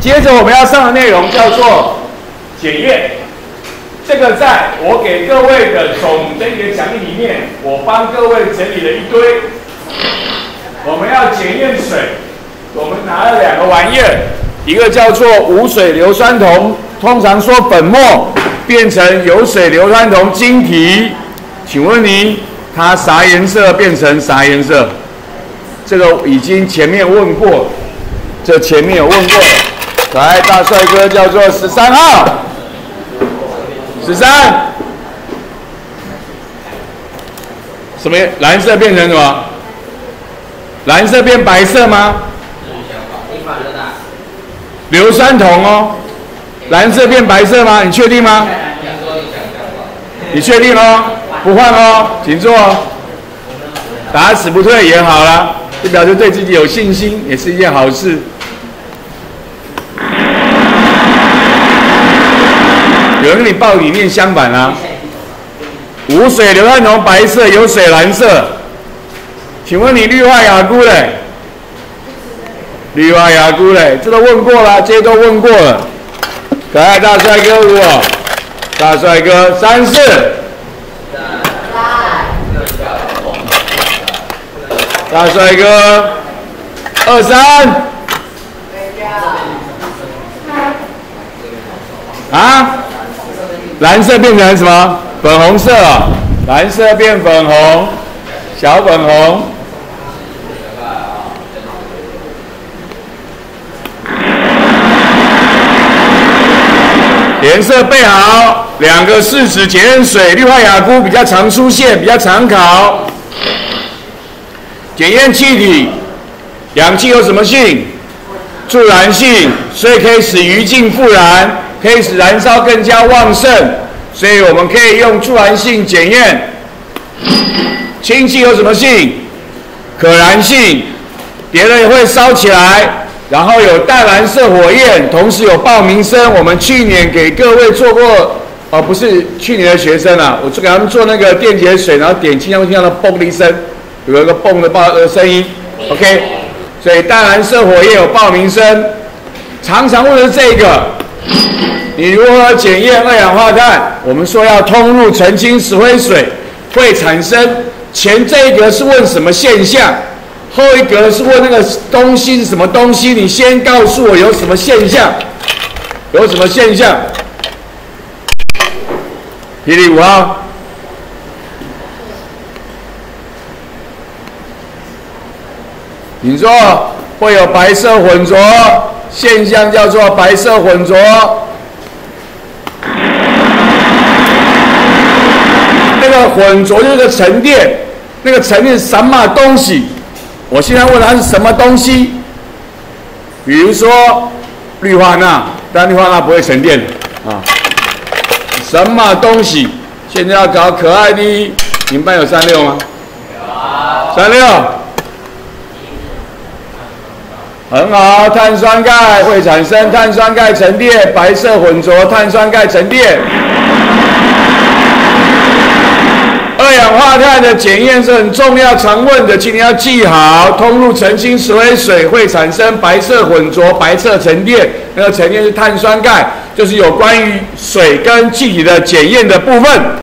接着我们要上的内容叫做检验。这个在我给各位的总整理的讲义里面，我帮各位整理了一堆。我们要检验水，我们拿了2个玩意儿，一个叫做无水硫酸铜，通常说粉末变成有水硫酸铜晶体。请问你，它啥颜色变成啥颜色？这个已经前面问过，这前面有问过。来，大帅哥叫做13号，13，什么蓝色变成什么？蓝色变白色吗？硫酸铜哦，蓝色变白色吗？你确定吗？你确定哦？不换哦，请坐哦。打死不退也好了，就表示对自己有信心，也是一件好事。有人跟你报理念相反啊，无水硫酸铜白色，有水蓝色。请问你氯化亚钴嘞？氯化亚钴嘞？这都问过了，这些都问过了。可爱大帅哥5哦，大帅哥34，大帅哥23，啊？蓝色变成什么？粉红色哦，蓝色变粉红，小粉红。颜色备好，2个试纸检验水，氯化亚钴比较常出现，比较常考。检验气体，氧气有什么性？助燃性，所以可以使余烬复燃，可以使燃烧更加旺盛，所以我们可以用助燃性检验。氢气有什么性？可燃性，别人也会烧起来。然后有淡蓝色火焰，同时有爆鸣声。我们去年给各位做过，哦，不是去年的学生啊，我给他们做那个电解水，然后点氢，会听到嘣的一声，有一个嘣的声音。OK， 所以淡蓝色火焰有爆鸣声。常常问的是这个，你如何检验2氧化碳？我们说要通入澄清石灰水，会产生。前这一格是问什么现象？后一格是问那个东西是什么东西，你先告诉我有什么现象，有什么现象？霹雳5号，你说会有白色混浊现象，叫做白色混浊。那个混浊就是个沉淀，那个沉淀是什么东西？我现在问它是什么东西？比如说氯化钠，但氯化钠不会沉淀啊。什么东西？现在要搞可爱的，你们班有36吗？36，很好。碳酸钙会产生碳酸钙沉淀，白色混浊碳酸钙沉淀。2氧化碳的检验是很重要，常问的，请你要记好。通入澄清石灰水会产生白色混浊、白色沉淀，那个沉淀是碳酸钙，就是有关于水跟气体的检验的部分。